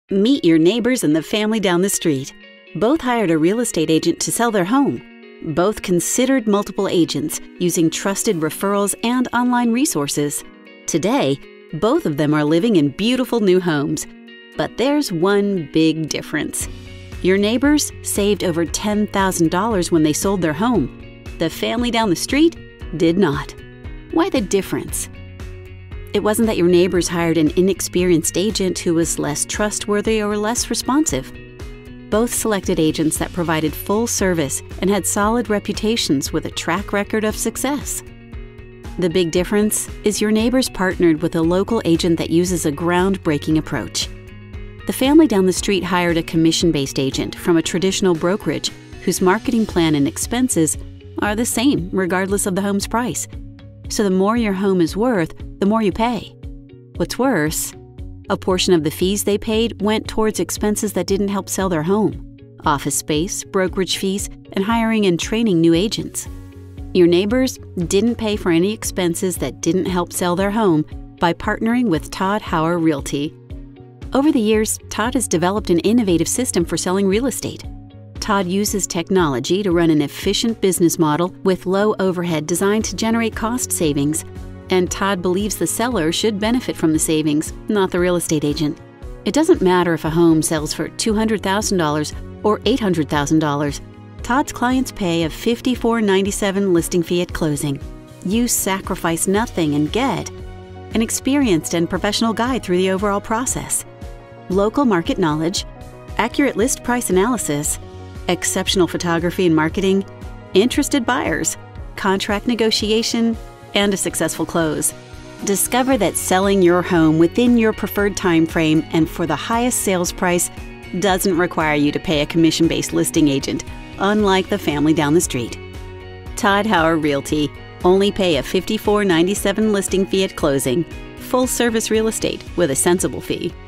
Meet your neighbors and the family down the street. Both hired a real estate agent to sell their home. Both considered multiple agents using trusted referrals and online resources. Today, both of them are living in beautiful new homes. But there's one big difference. Your neighbors saved over $10,000 when they sold their home. The family down the street did not. Why the difference? It wasn't that your neighbors hired an inexperienced agent who was less trustworthy or less responsive. Both selected agents that provided full service and had solid reputations with a track record of success. The big difference is your neighbors partnered with a local agent that uses a groundbreaking approach. The family down the street hired a commission-based agent from a traditional brokerage whose marketing plan and expenses are the same regardless of the home's price. So the more your home is worth, the more you pay. What's worse, a portion of the fees they paid went towards expenses that didn't help sell their home: office space, brokerage fees, and hiring and training new agents. Your neighbors didn't pay for any expenses that didn't help sell their home by partnering with Todd Realty. Over the years, Todd has developed an innovative system for selling real estate. Todd uses technology to run an efficient business model with low overhead designed to generate cost savings. And Todd believes the seller should benefit from the savings, not the real estate agent. It doesn't matter if a home sells for $200,000 or $800,000. Todd's clients pay a $54.97 listing fee at closing. You sacrifice nothing and get an experienced and professional guide through the overall process. Local market knowledge, accurate list price analysis, exceptional photography and marketing, interested buyers, contract negotiation, and a successful close. Discover that selling your home within your preferred time frame and for the highest sales price doesn't require you to pay a commission-based listing agent, unlike the family down the street. Todd Realty. Only pay a $54.97 listing fee at closing. Full service real estate with a sensible fee.